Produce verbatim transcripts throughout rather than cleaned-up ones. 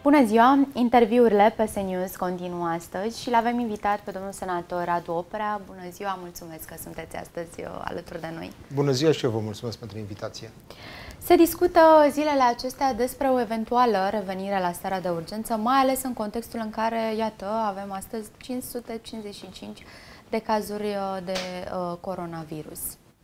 Bună ziua! Interviurile P S News continuă astăzi și l-avem invitat pe domnul senator Radu Oprea. Bună ziua! Mulțumesc că sunteți astăzi alături de noi. Bună ziua și eu vă mulțumesc pentru invitație. Se discută zilele acestea despre o eventuală revenire la starea de urgență, mai ales în contextul în care, iată, avem astăzi cinci sute cincizeci și cinci de cazuri de uh, coronavirus.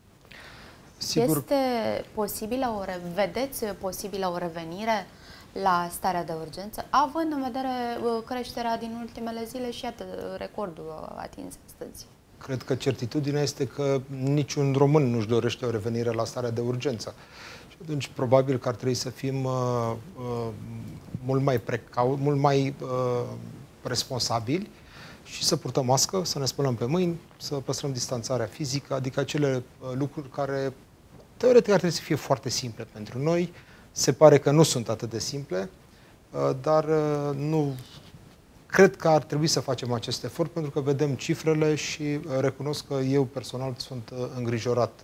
Sigur. Este posibilă o re... vedeți posibilă o revenire la starea de urgență, având în vedere creșterea din ultimele zile și iată recordul atins astăzi? Cred că certitudinea este că niciun român nu-și dorește o revenire la starea de urgență. Și atunci probabil că ar trebui să fim uh, uh, mult mai precau, mult mai uh, responsabili și să purtăm mască, să ne spălăm pe mâini, să păstrăm distanțarea fizică, adică acele uh, lucruri care teoretic ar trebui să fie foarte simple pentru noi. Se pare că nu sunt atât de simple, dar nu cred că ar trebui să facem acest efort, pentru că vedem cifrele și recunosc că eu personal sunt îngrijorat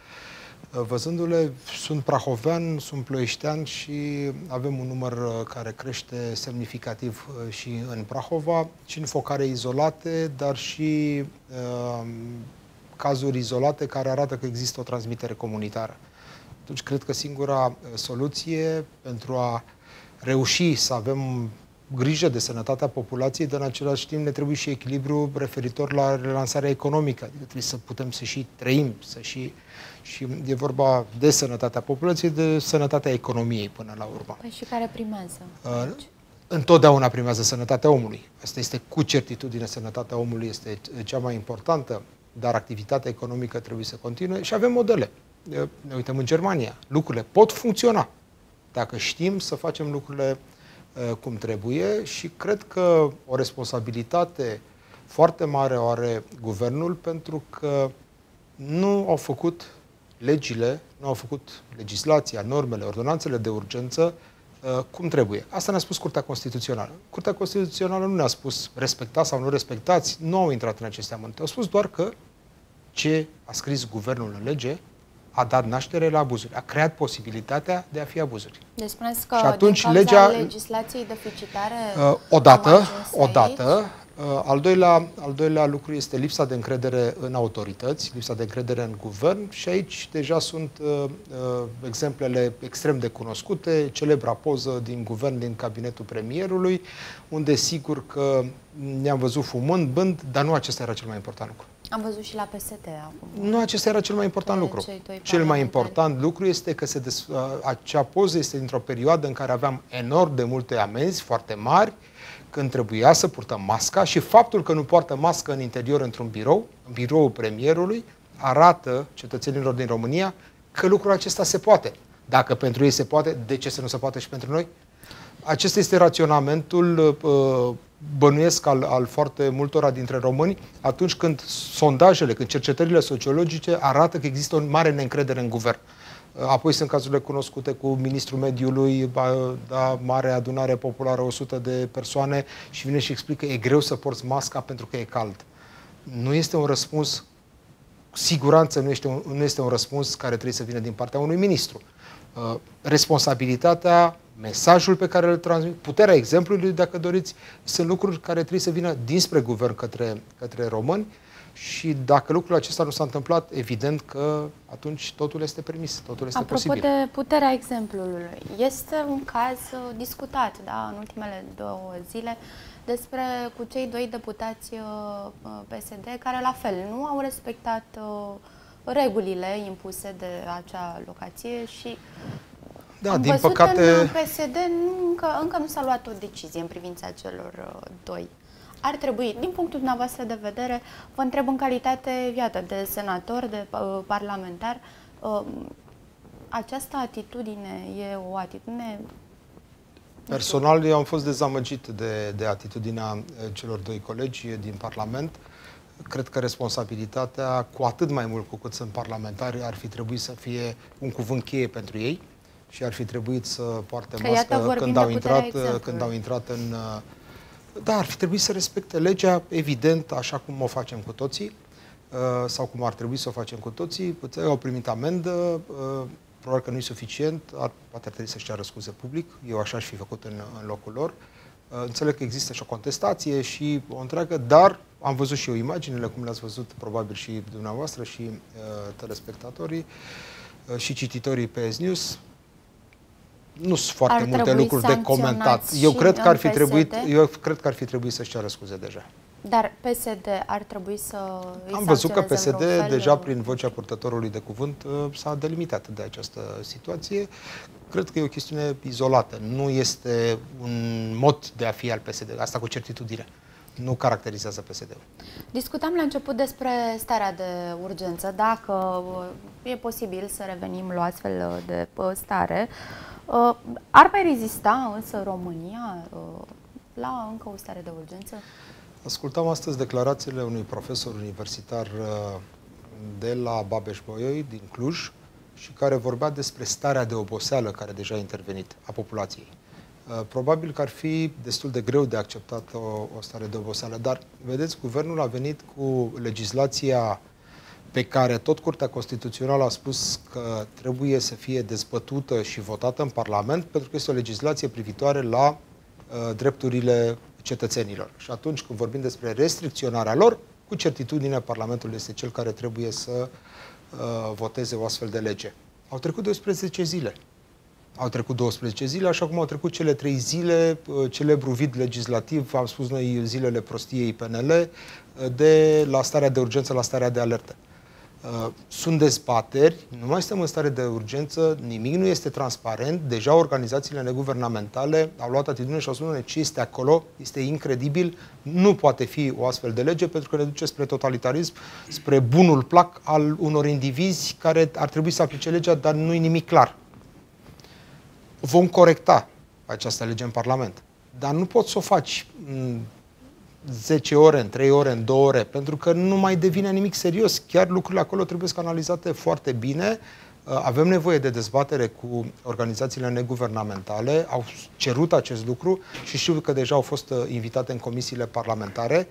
văzându-le. Sunt prahovean, sunt ploieștean și avem un număr care crește semnificativ și în Prahova, și în focare izolate, dar și uh, cazuri izolate care arată că există o transmitere comunitară. Atunci cred că singura soluție pentru a reuși să avem grijă de sănătatea populației, dar în același timp ne trebuie și echilibru referitor la relansarea economică. Adică trebuie să putem să și trăim, să și, și e vorba de sănătatea populației, de sănătatea economiei până la urmă. Păi și care primează? Uh, întotdeauna primează sănătatea omului. Asta este cu certitudine, sănătatea omului este cea mai importantă, dar activitatea economică trebuie să continue și avem modele. Ne uităm în Germania. Lucrurile pot funcționa dacă știm să facem lucrurile uh, cum trebuie, și cred că o responsabilitate foarte mare o are guvernul, pentru că nu au făcut legile, nu au făcut legislația, normele, ordonanțele de urgență uh, cum trebuie. Asta ne-a spus Curtea Constituțională. Curtea Constituțională nu ne-a spus respectați sau nu respectați, nu au intrat în aceste amănunte. Au spus doar că ce a scris guvernul în lege a dat naștere la abuzuri, a creat posibilitatea de a fi abuzuri. Deci spuneți că și atunci din cauza legea legislației deficitare uh, odată, odată uh, al doilea, al doilea lucru este lipsa de încredere în autorități, lipsa de încredere în guvern, și aici deja sunt uh, uh, exemplele extrem de cunoscute, celebra poză din guvern, din cabinetul premierului, unde sigur că ne-am văzut fumând, bând, dar nu acesta era cel mai important lucru. Am văzut și la P S D acum. Nu, acesta era cel mai important lucru. Cel mai important lucru este că se des... acea poză este dintr-o perioadă în care aveam enorm de multe amenzi foarte mari, când trebuia să purtăm masca, și faptul că nu poartă mască în interior într-un birou, în biroul premierului, arată cetățenilor din România că lucrul acesta se poate. Dacă pentru ei se poate, de ce să nu se poate și pentru noi? Acesta este raționamentul uh, bănuiesc al, al foarte multora dintre români atunci când sondajele, când cercetările sociologice arată că există o mare neîncredere în guvern. Apoi sunt cazurile cunoscute cu ministrul mediului, da, mare adunare populară, o sută de persoane, și vine și explică că e greu să porți masca pentru că e cald. Nu este un răspuns, cu siguranță nu este un, nu este un răspuns care trebuie să vină din partea unui ministru. Responsabilitatea, mesajul pe care îl transmit, puterea exemplului, dacă doriți, sunt lucruri care trebuie să vină dinspre guvern către, către români, și dacă lucrul acesta nu s-a întâmplat, evident că atunci totul este permis, totul este Apropo posibil. de puterea exemplului, este un caz discutat, da, în ultimele două zile, despre cu cei doi deputați P S D care la fel nu au respectat regulile impuse de acea locație și da, am din văzut păcate în P S D nu, încă, încă nu s-a luat o decizie în privința celor doi. Ar trebui, din punctul dumneavoastră de vedere, vă întreb în calitate, iată, de senator, de uh, parlamentar, uh, această atitudine e o atitudine... Personal, eu am fost dezamăgit de, de atitudinea celor doi colegi din Parlament. Cred că responsabilitatea, cu atât mai mult cu cât sunt parlamentari, ar fi trebuit să fie un cuvânt cheie pentru ei și ar fi trebuit să poarte că mască când au, intrat, când au intrat în... Da, ar fi trebuit să respecte legea, evident, așa cum o facem cu toții, sau cum ar trebui să o facem cu toții. Au primit amendă, probabil că nu e suficient, ar, poate ar trebui să-și ceară scuze public, eu așa aș fi făcut în, în locul lor. Înțeleg că există și o contestație și o întreagă, dar am văzut și eu imaginile, cum le-ați văzut probabil și dumneavoastră și uh, telespectatorii uh, și cititorii P S News. Nu sunt foarte ar multe lucruri de comentat. Eu cred că ar fi trebuit, eu cred că ar fi trebuit să-și ceară scuze deja. Dar P S D ar trebui să îi Am văzut că P S D, fel... deja prin vocea purtătorului de cuvânt, s-a delimitat de această situație. Cred că e o chestiune izolată. Nu este un mod de a fi al P S D. Asta cu certitudine. Nu caracterizează P S D-ul. Discutam la început despre starea de urgență. Dacă e posibil să revenim la astfel de stare, ar mai rezista însă România la încă o stare de urgență? Ascultam astăzi declarațiile unui profesor universitar de la Babeș-Bolyai, din Cluj, și care vorbea despre starea de oboseală care deja a intervenit a populației. Probabil că ar fi destul de greu de acceptat o, o stare de oboseală, dar, vedeți, guvernul a venit cu legislația pe care tot Curtea Constituțională a spus că trebuie să fie dezbătută și votată în Parlament, pentru că este o legislație privitoare la uh, drepturile cetățenilor. Și atunci când vorbim despre restricționarea lor, cu certitudine Parlamentul este cel care trebuie să uh, voteze o astfel de lege. Au trecut doisprezece zile. Au trecut douăsprezece zile, așa cum au trecut cele trei zile, uh, celebrul vid legislativ, am spus noi zilele prostiei P N L, uh, de la starea de urgență la starea de alertă. Uh, sunt dezbateri, nu mai suntem în stare de urgență, nimic nu este transparent, deja organizațiile neguvernamentale au luat atitudine și au spus ce este acolo, este incredibil, nu poate fi o astfel de lege pentru că ne duce spre totalitarism, spre bunul plac al unor indivizi care ar trebui să aplice legea, dar nu e nimic clar. Vom corecta această lege în Parlament, dar nu poți să o faci zece ore, în trei ore, în două ore, pentru că nu mai devine nimic serios. Chiar lucrurile acolo trebuie să analizate foarte bine. Avem nevoie de dezbatere cu organizațiile neguvernamentale, au cerut acest lucru și știu că deja au fost invitate în comisiile parlamentare.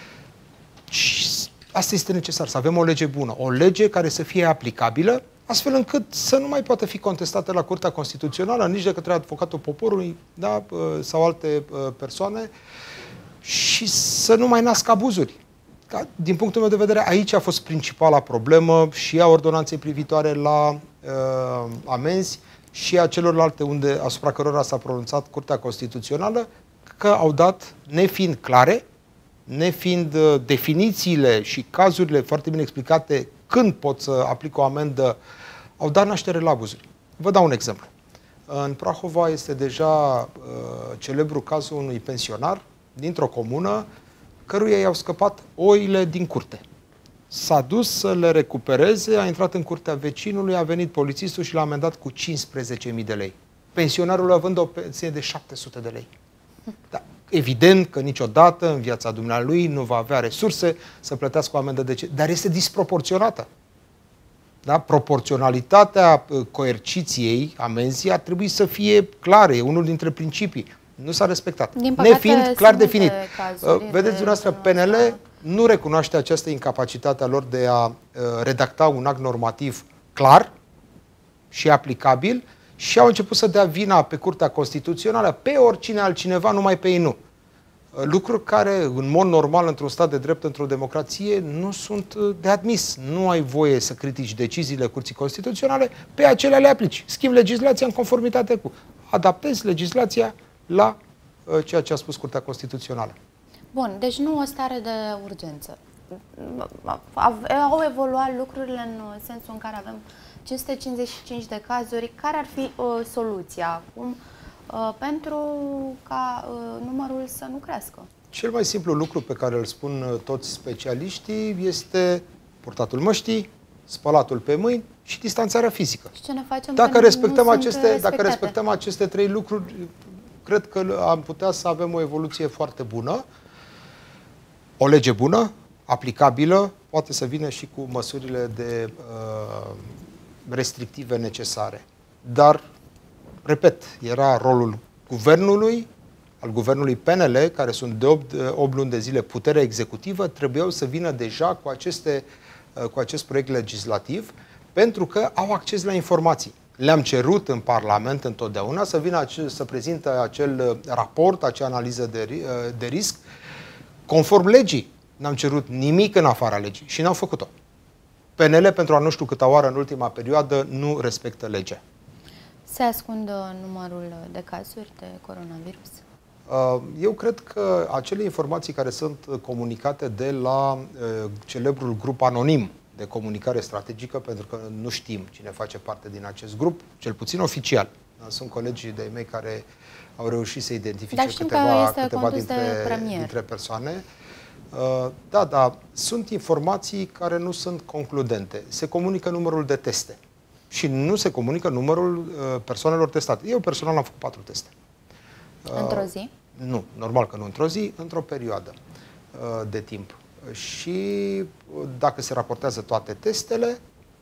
Și asta este necesar, să avem o lege bună, o lege care să fie aplicabilă, astfel încât să nu mai poată fi contestată la Curtea Constituțională, nici de către avocatul poporului, da, sau alte persoane, și să nu mai nască abuzuri. Din punctul meu de vedere, aici a fost principala problemă și a ordonanței privitoare la uh, amenzi și a celorlalte unde, asupra cărora s-a pronunțat Curtea Constituțională, că au dat, nefiind clare, nefiind uh, definițiile și cazurile foarte bine explicate când pot să aplic o amendă, au dat naștere la abuzuri. Vă dau un exemplu. În Prahova este deja uh, celebru cazul unui pensionar dintr-o comună căruia i-au scăpat oile din curte. S-a dus să le recupereze, a intrat în curtea vecinului, a venit polițistul și l-a amendat cu cincisprezece mii de lei. Pensionarul având o pensie de șapte sute de lei. Da. Evident că niciodată în viața dumnealui nu va avea resurse să plătească o amendă de ce, dar este disproporționată. Da? Proporționalitatea coerciției, amenzii, ar trebui să fie clară, e unul dintre principii. Nu s-a respectat. Nefiind clar definit. Vedeți, dumneavoastră, P N L nu recunoaște această incapacitate a lor de a uh, redacta un act normativ clar și aplicabil și au început să dea vina pe Curtea Constituțională, pe oricine altcineva, numai pe ei nu. Uh, lucruri care, în mod normal, într-un stat de drept, într-o democrație, nu sunt uh, de admis. Nu ai voie să critici deciziile Curții Constituționale, pe acelea le aplici. Schimbi legislația în conformitate cu. Adaptezi legislația la uh, ceea ce a spus Curtea Constituțională. Bun, deci nu o stare de urgență. Au evoluat lucrurile în sensul în care avem cinci sute cincizeci și cinci de cazuri. Care ar fi uh, soluția acum uh, pentru ca uh, numărul să nu crească? Cel mai simplu lucru pe care îl spun uh, toți specialiștii este purtatul măștii, spălatul pe mâini și distanțarea fizică. Și ce ne facem dacă respectăm, aceste, dacă respectăm aceste trei lucruri, cred că am putea să avem o evoluție foarte bună. O lege bună, aplicabilă, poate să vină și cu măsurile de uh, restrictive necesare. Dar, repet, era rolul guvernului, al guvernului P N L, care sunt de opt luni de zile puterea executivă, trebuiau să vină deja cu, aceste, uh, cu acest proiect legislativ, pentru că au acces la informații. le-am cerut în Parlament întotdeauna să vină ace- să prezinte acel raport, acea analiză de, ri- de risc, conform legii. N-am cerut nimic în afara legii și n-au făcut-o. P N L, pentru a nu știu câta oară în ultima perioadă, nu respectă legea. Se ascundă numărul de cazuri de coronavirus? Eu cred că acele informații care sunt comunicate de la celebrul grup anonim de comunicare strategică, pentru că nu știm cine face parte din acest grup, cel puțin oficial. Sunt colegii de mei care au reușit să identifice câteva, câteva dintre, dintre persoane. Da, da, sunt informații care nu sunt concludente. Se comunică numărul de teste și nu se comunică numărul persoanelor testate. Eu personal am făcut patru teste. Într-o zi? Nu, normal că nu într-o zi, într-o perioadă de timp. Și dacă se raportează toate testele,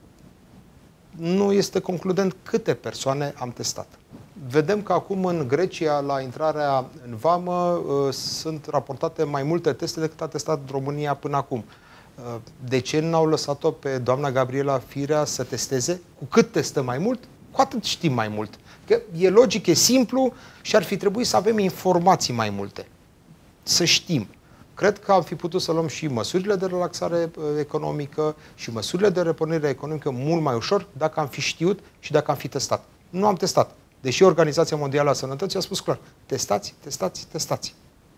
nu este concludent câte persoane am testat. Vedem că acum în Grecia, la intrarea în vamă, sunt raportate mai multe teste decât a testat România până acum. De ce n-au lăsat-o pe doamna Gabriela Firea să testeze? Cu cât testă mai mult, cu atât știm mai mult. Că e logic, e simplu și ar fi trebuit să avem informații mai multe. Să știm. Cred că am fi putut să luăm și măsurile de relaxare economică și măsurile de repornire economică mult mai ușor dacă am fi știut și dacă am fi testat. Nu am testat. Deși Organizația Mondială a Sănătății a spus clar, testați, testați, testați.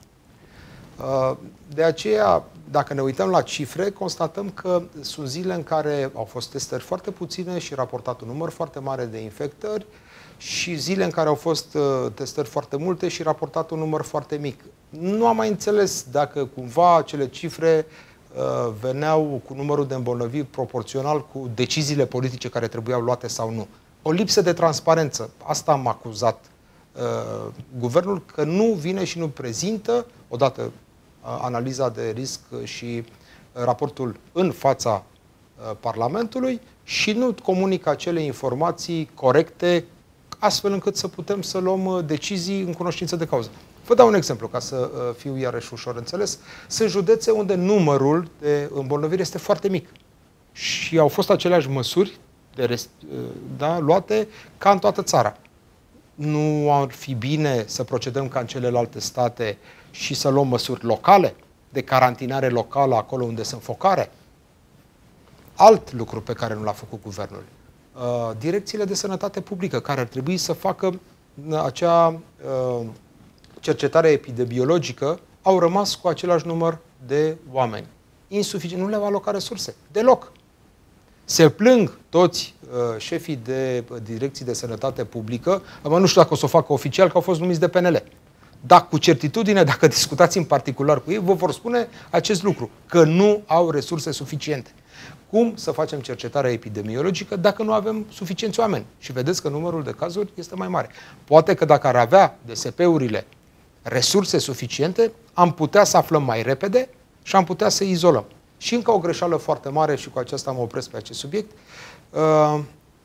De aceea, dacă ne uităm la cifre, constatăm că sunt zile în care au fost testări foarte puține și raportat un număr foarte mare de infectări și zile în care au fost testări foarte multe și raportat un număr foarte mic. Nu am mai înțeles dacă cumva acele cifre uh, veneau cu numărul de îmbolnăviri proporțional cu deciziile politice care trebuiau luate sau nu. O lipsă de transparență. Asta am acuzat uh, guvernul, că nu vine și nu prezintă, odată uh, analiza de risc și uh, raportul în fața uh, Parlamentului și nu comunică acele informații corecte, astfel încât să putem să luăm decizii în cunoștință de cauză. Vă dau un exemplu, ca să fiu iarăși ușor înțeles. Sunt județe unde numărul de îmbolnăviri este foarte mic. Și au fost aceleași măsuri de rest, da, luate ca în toată țara. Nu ar fi bine să procedăm ca în celelalte state și să luăm măsuri locale, de carantinare locală acolo unde sunt focare? Alt lucru pe care nu l-a făcut guvernul. Direcțiile de sănătate publică, care ar trebui să facă acea cercetare epidemiologică, au rămas cu același număr de oameni. Insuficient, nu le-au alocat resurse, deloc. Se plâng toți uh, șefii de uh, direcții de sănătate publică, mă, nu știu dacă o să o facă oficial, că au fost numiți de P N L. Dar cu certitudine, dacă discutați în particular cu ei, vă vor spune acest lucru, că nu au resurse suficiente. Cum să facem cercetarea epidemiologică dacă nu avem suficienți oameni? Și vedeți că numărul de cazuri este mai mare. Poate că dacă ar avea D S P-urile resurse suficiente, am putea să aflăm mai repede și am putea să izolăm. Și încă o greșeală foarte mare, și cu aceasta mă opresc pe acest subiect, uh,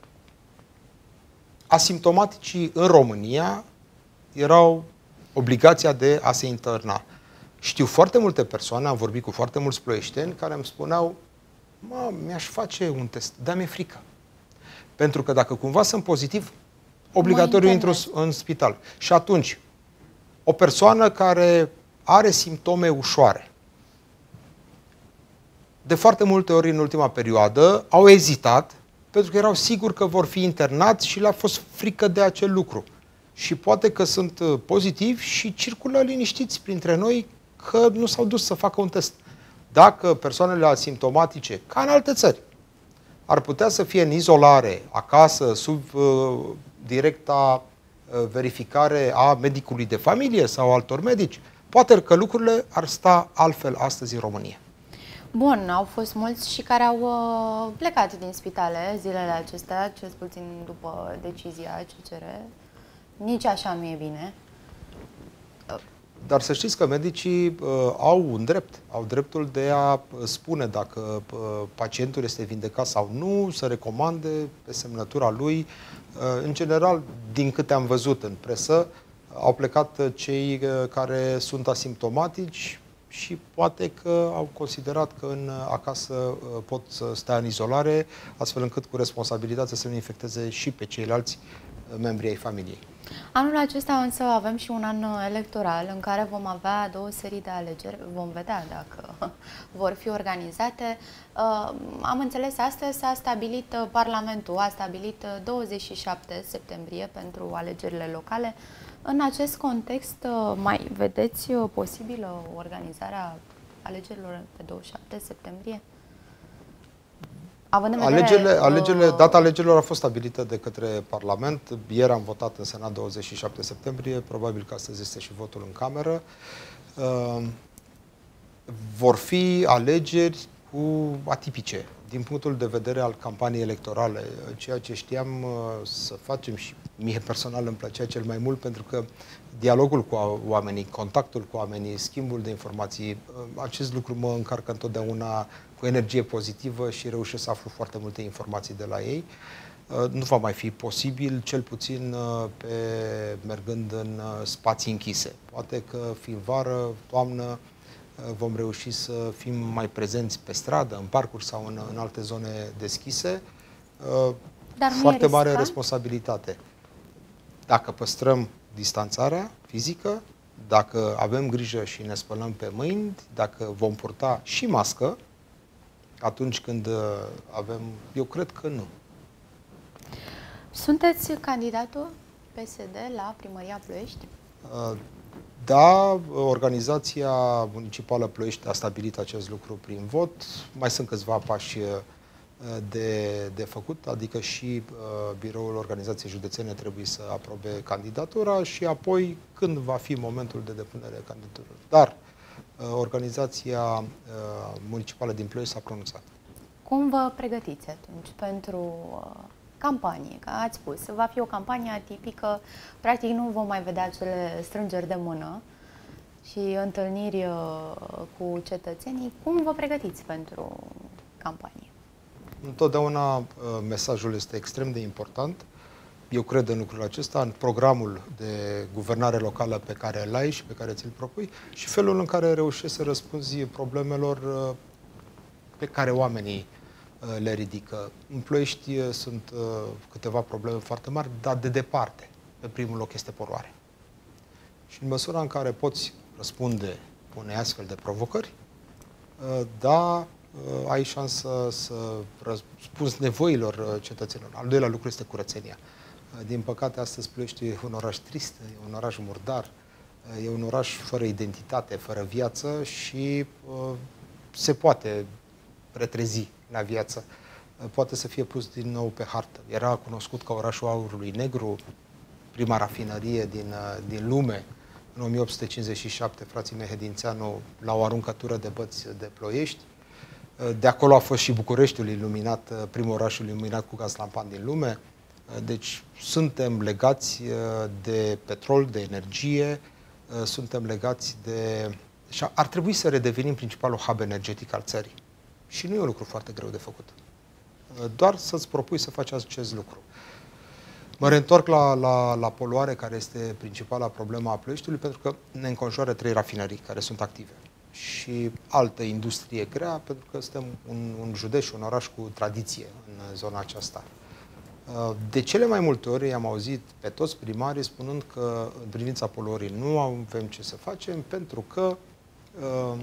asimptomaticii în România erau obligația de a se interna. Știu foarte multe persoane, am vorbit cu foarte mulți ploieșteni, care îmi spuneau, mă, mi-aș face un test, dar mi-e frică. Pentru că dacă cumva sunt pozitiv, obligatoriu intru în spital. Și atunci, o persoană care are simptome ușoare, de foarte multe ori în ultima perioadă, au ezitat, pentru că erau siguri că vor fi internați și le-a fost frică de acel lucru. Și poate că sunt pozitivi și circulă liniștiți printre noi că nu s-au dus să facă un test. Dacă persoanele asimptomatice, ca în alte țări, ar putea să fie în izolare, acasă, sub uh, directa uh, verificare a medicului de familie sau altor medici, poate că lucrurile ar sta altfel astăzi în România. Bun, au fost mulți și care au uh, plecat din spitale zilele acestea, cel puțin după decizia C C R. Nici așa nu e bine. Dar să știți că medicii uh, au un drept, au dreptul de a spune dacă uh, pacientul este vindecat sau nu, să recomande pe semnătura lui. Uh, în general, din câte am văzut în presă, au plecat cei uh, care sunt asimptomatici și poate că au considerat că în acasă pot să stea în izolare, astfel încât cu responsabilitate să nu infecteze și pe ceilalți membri ai familiei. Anul acesta însă avem și un an electoral în care vom avea două serii de alegeri. Vom vedea dacă vor fi organizate. Am înțeles, astăzi s-a stabilit, Parlamentul a stabilit douăzeci și șapte septembrie pentru alegerile locale. În acest context, mai vedeți posibilă organizarea alegerilor pe douăzeci și șapte septembrie? Având în vedere, alegerile, alegerile, data alegerilor a fost stabilită de către Parlament. Ieri am votat în Senat douăzeci și șapte septembrie, probabil că astăzi este și votul în Cameră. Uh, vor fi alegeri cu atipice, din punctul de vedere al campaniei electorale, ceea ce știam uh, să facem și mie personal îmi plăcea cel mai mult, pentru că dialogul cu oamenii, contactul cu oamenii, schimbul de informații, uh, acest lucru mă încarcă întotdeauna cu energie pozitivă și reușesc să aflu foarte multe informații de la ei. Nu va mai fi posibil, cel puțin pe, mergând în spații închise. Poate că fiind vară, toamnă, vom reuși să fim mai prezenți pe stradă, în parcuri sau în, în alte zone deschise. Dar foarte mare responsabilitate. Dacă păstrăm distanțarea fizică, dacă avem grijă și ne spălăm pe mâini, dacă vom purta și mască, atunci când avem... Eu cred că nu. Sunteți candidatul P S D la Primăria Ploiești? Da, organizația municipală Ploiești a stabilit acest lucru prin vot. Mai sunt câțiva pași de, de făcut, adică și biroul organizației județene trebuie să aprobe candidatura și apoi când va fi momentul de depunere a candidaturilor. Dar organizația municipală din Ploiești s-a pronunțat. Cum vă pregătiți atunci pentru campanie? Că ați spus, va fi o campanie atipică, practic nu vom mai vedea acele strângeri de mână și întâlniri cu cetățenii. Cum vă pregătiți pentru campanie? Întotdeauna mesajul este extrem de important. Eu cred în lucrul acesta, în programul de guvernare locală pe care îl ai și pe care ți-l propui și felul în care reușești să răspunzi problemelor pe care oamenii le ridică. În Ploiești sunt câteva probleme foarte mari, dar de departe, pe primul loc este poluare. Și în măsura în care poți răspunde unei astfel de provocări, da, ai șansa să răspunzi nevoilor cetățenilor. Al doilea lucru este curățenia. Din păcate, astăzi Ploiești e un oraș trist, e un oraș murdar, e un oraș fără identitate, fără viață și uh, se poate retrezi la viață. Uh, poate să fie pus din nou pe hartă. Era cunoscut ca orașul aurului negru, prima rafinărie din, uh, din lume. În o mie opt sute cincizeci și șapte, frații Mehedințeanu, la o aruncătură de băți de Ploiești. Uh, de acolo a fost și Bucureștiul iluminat, uh, primul oraș iluminat cu gaz lampan din lume. Deci suntem legați de petrol, de energie, suntem legați de... Și ar trebui să redevenim principalul hub energetic al țării. Și nu e un lucru foarte greu de făcut. Doar să-ți propui să faci acest lucru. Mă reîntorc la, la, la poluare, care este principala problemă a Ploieștiului, pentru că ne înconjoară trei rafinării care sunt active. Și altă industrie grea, pentru că suntem un, un județ, un oraș cu tradiție în zona aceasta. De cele mai multe ori am auzit pe toți primarii spunând că în privința poluării nu avem ce să facem pentru că uh,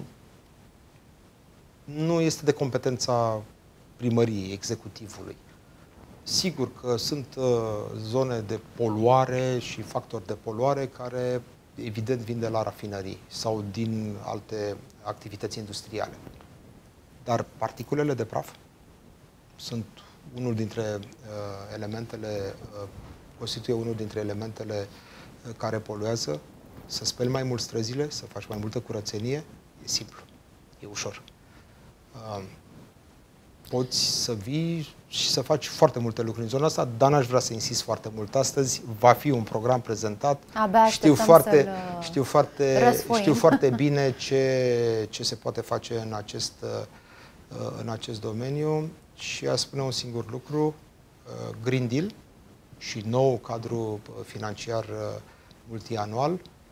nu este de competența primăriei, executivului. Sigur că sunt uh, zone de poluare și factori de poluare care evident vin de la rafinării sau din alte activități industriale. Dar particulele de praf sunt unul dintre uh, elementele, uh, constituie unul dintre elementele uh, care poluează. Să speli mai mult străzile, să faci mai multă curățenie, e simplu, e ușor. Uh, poți să vii și să faci foarte multe lucruri în zona asta, dar n-aș vrea să insist foarte mult. Astăzi va fi un program prezentat. Abia știu foarte, știu foarte, știu foarte bine ce, ce se poate face în acest, uh, în acest domeniu. Și a spune un singur lucru, Green Deal și nou cadru financiar multianual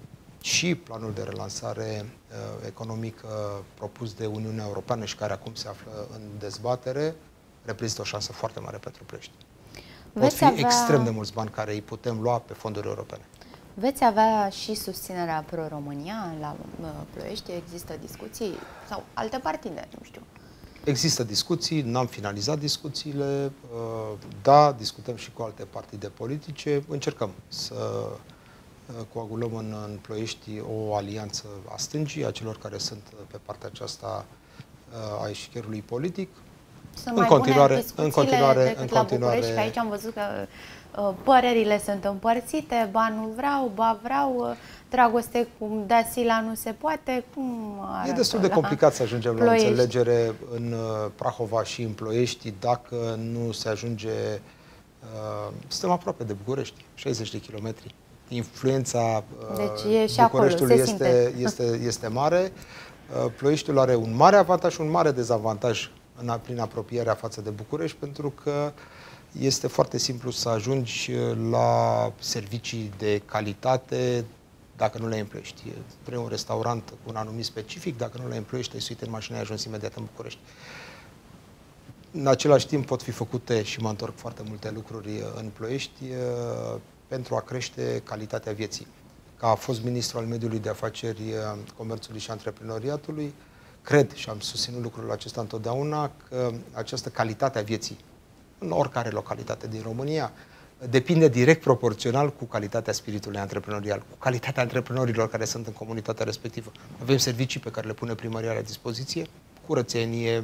și planul de relansare uh, economică propus de Uniunea Europeană și care acum se află în dezbatere, reprezintă o șansă foarte mare pentru Ploiești. Pot Veți fi avea... extrem de mulți bani care îi putem lua pe fonduri europene. Veți avea și susținerea Pro-România la uh, Ploiești? Există discuții? Sau alte partide, nu știu. Există discuții, n-am finalizat discuțiile, da, discutăm și cu alte partide politice, încercăm să coagulăm în, în Ploiești o alianță a stângii, a celor care sunt pe partea aceasta a eșichierului politic. Sunt în mai continuare, bune în continuare, decât în la continuare, București, că aici am văzut că uh, părerile sunt împărțite, ba nu vreau, ba vreau, uh, dragoste cu Dasila nu se poate, cum arată? E destul de complicat să ajungem Ploiești. la înțelegere în uh, Prahova și în Ploiești dacă nu se ajunge, uh, suntem aproape de București, șaizeci de kilometri. Influența uh, deci e și Bucureștiului acolo, se este, este, este mare. Uh, Ploieștiul are un mare avantaj și un mare dezavantaj în, prin apropierea față de București, pentru că este foarte simplu să ajungi la servicii de calitate dacă nu le împloiești. Vrei un restaurant cu un anumit specific, dacă nu le împloiești, te suite în mașină, ai ajuns imediat în București. În același timp pot fi făcute, și mă întorc, foarte multe lucruri în Ploiești pentru a crește calitatea vieții. Ca a fost ministru al Mediului de Afaceri, Comerțului și Antreprenoriatului, cred și am susținut lucrul acesta întotdeauna, că această calitate a vieții în oricare localitate din România depinde direct proporțional cu calitatea spiritului antreprenorial, cu calitatea antreprenorilor care sunt în comunitatea respectivă. Avem servicii pe care le pune primăria la dispoziție, curățenie,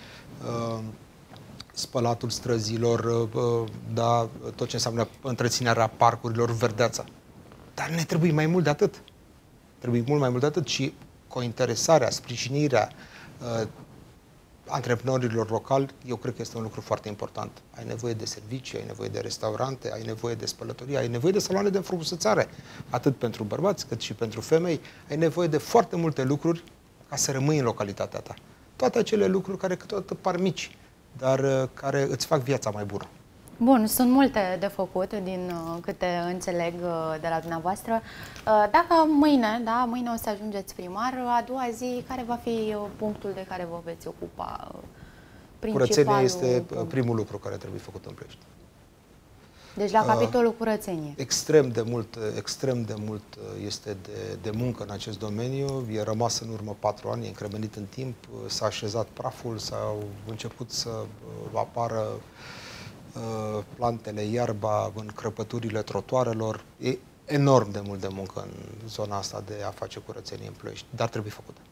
spălatul străzilor, da, tot ce înseamnă întreținerea parcurilor, verdeața. Dar ne trebuie mai mult de atât. Trebuie mult mai mult de atât și cointeresarea, sprijinirea uh, antreprenorilor locali, eu cred că este un lucru foarte important. Ai nevoie de servicii, ai nevoie de restaurante, ai nevoie de spălătorie, ai nevoie de saloane de înfrumusețare, atât pentru bărbați cât și pentru femei. Ai nevoie de foarte multe lucruri ca să rămâi în localitatea ta. Toate acele lucruri care câteodată par mici, dar uh, care îți fac viața mai bună. Bun, sunt multe de făcut din uh, câte înțeleg uh, de la dumneavoastră. Uh, dacă mâine, da, mâine o să ajungeți primar, a doua zi, care va fi uh, punctul de care vă veți ocupa? Uh, Curățenia este punct. primul lucru care trebuie făcut în Ploiești. Deci la capitolul curățenie. Extrem de mult, extrem de mult este de, de muncă în acest domeniu. E rămas în urmă patru ani, e încremenit în timp, s-a așezat praful, s-au început să apară plantele, iarba, în crăpăturile trotuarelor. E enorm de mult de muncă în zona asta de a face curățenie în Ploiești, dar trebuie făcută.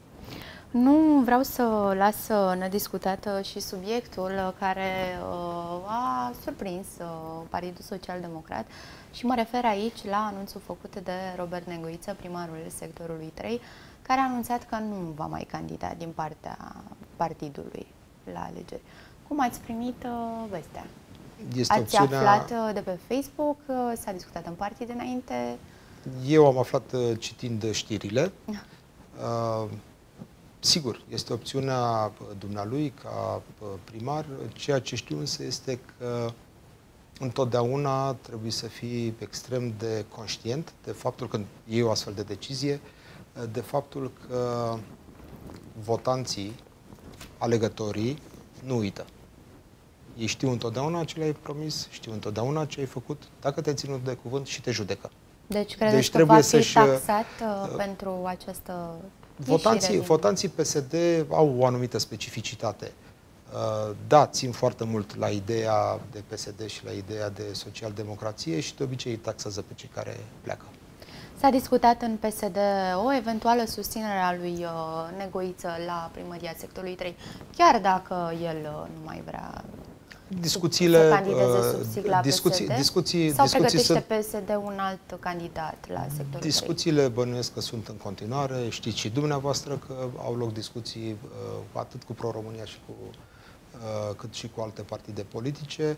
Nu vreau să las nediscutat și subiectul care uh, a surprins uh, Partidul Social-Democrat și mă refer aici la anunțul făcut de Robert Negoiță, primarul sectorului trei, care a anunțat că nu va mai candida din partea partidului la alegeri. Cum ați primit uh, vestea? Este ați opțiunea... aflat uh, de pe Facebook? Uh, S-a discutat în partid înainte? Eu am aflat uh, citind știrile. Uh, Sigur, este opțiunea dumnealui ca primar. Ceea ce știu însă este că întotdeauna trebuie să fii extrem de conștient de faptul, când iei o astfel de decizie, de faptul că votanții, alegătorii, nu uită. Ei știu întotdeauna ce le-ai promis, știu întotdeauna ce ai făcut, dacă te-ai ținut de cuvânt și te judecă. Deci credeți deci, că va fi să-și, taxat uh, pentru această... Votanții, votanții P S D au o anumită specificitate. Da, țin foarte mult la ideea de P S D și la ideea de social-democrație și de obicei îi taxează pe cei care pleacă. S-a discutat în P S D o eventuală susținere a lui Negoiță la primăria sectorului trei, chiar dacă el nu mai vrea discuțiile, să candideze sub sigla discuții, P S D? discuții, sau discuții pregătește sunt, P S D un alt candidat la sectorul discuțiile trei? Bănuiesc că sunt în continuare. Știți și dumneavoastră că au loc discuții atât cu Pro-România și cu, cât și cu alte partide politice.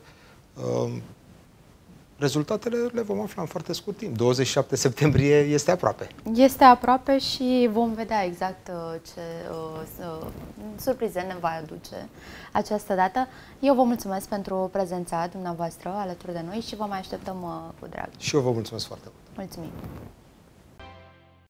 Rezultatele le vom afla în foarte scurt timp. douăzeci și șapte septembrie este aproape. Este aproape și vom vedea exact ce uh, surprize ne va aduce această dată. Eu vă mulțumesc pentru prezența dumneavoastră alături de noi și vă mai așteptăm uh, cu drag. Și eu vă mulțumesc foarte mult. Mulțumim!